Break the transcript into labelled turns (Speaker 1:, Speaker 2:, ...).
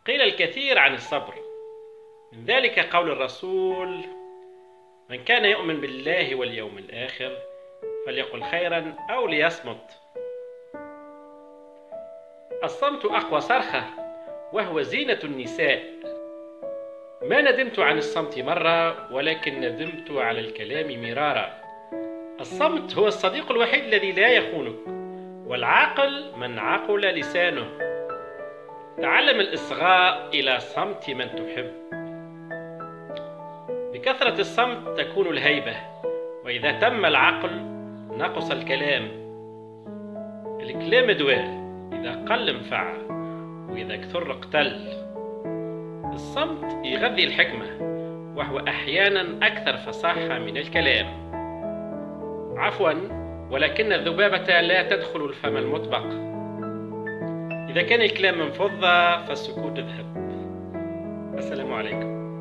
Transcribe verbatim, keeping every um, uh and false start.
Speaker 1: قيل الكثير عن الصبر، من ذلك قول الرسول: من كان يؤمن بالله واليوم الآخر فليقل خيرا أو ليصمت. الصمت أقوى صرخة، وهو زينة النساء. ما ندمت عن الصمت مرة، ولكن ندمت على الكلام مرارا. الصمت هو الصديق الوحيد الذي لا يخونك، والعاقل من عقل لسانه. تعلم الإصغاء إلى صمت من تحب. بكثرة الصمت تكون الهيبة، وإذا تم العقل نقص الكلام. الكلام دواء، إذا قل انفع، وإذا كثر اقتل. الصمت يغذي الحكمة، وهو أحيانا أكثر فصاحة من الكلام. عفوا، ولكن الذبابة لا تدخل الفم المطبق. إذا كان الكلام من فضة فالسكوت ذهب. السلام عليكم.